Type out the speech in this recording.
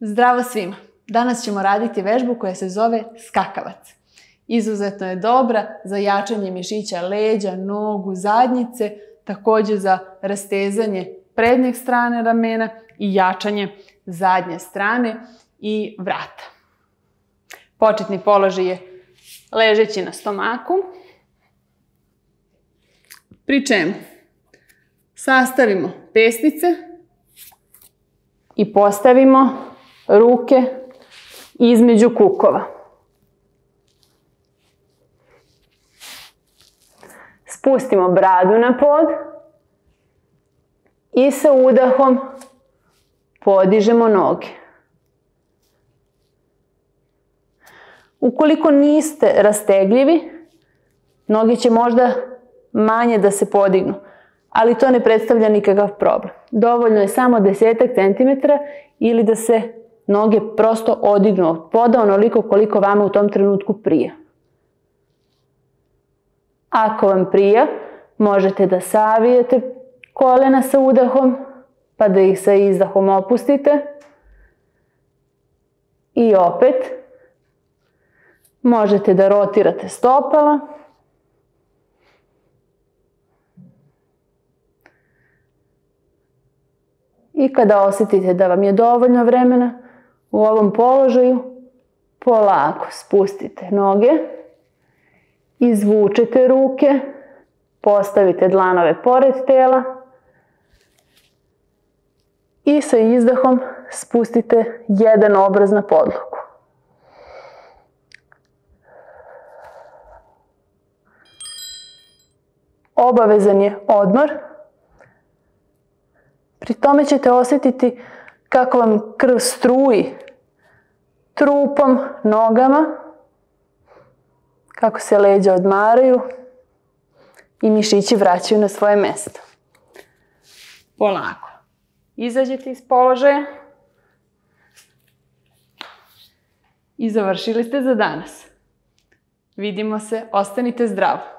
Zdravo svima! Danas ćemo raditi vežbu koja se zove skakavac. Izuzetno je dobra za jačanje mišića leđa, nogu, zadnjice, također za rastezanje prednjeg strane ramena i jačanje zadnje strane i vrata. Početni položaj je ležeći na stomaku, pri čemu sastavimo pesnice i postavimo ruke između kukova. Spustimo bradu na pod i sa udahom podižemo noge. Ukoliko niste rastegljivi, noge će možda manje da se podignu, ali to ne predstavlja nikakav problem. Dovoljno je samo 10 centimetara ili da se noge prosto odignu od poda onoliko koliko vama u tom trenutku prija. Ako vam prija, možete da savijete kolena sa udahom, pa da ih sa izdahom opustite. I opet, možete da rotirate stopala. I kada osjetite da vam je dovoljno vremena u ovom položaju, polako spustite noge, izvučete ruke, postavite dlanove pored tela i sa izdahom spustite jedan obraz na podlogu. Obavezan je odmor. Pri tome ćete osjetiti kako vam krv struji trupom, nogama, kako se leđa odmaraju i mišići vraćaju na svoje mjesto. Polako. Izađete iz položaja i završili ste za danas. Vidimo se, ostanite zdravo.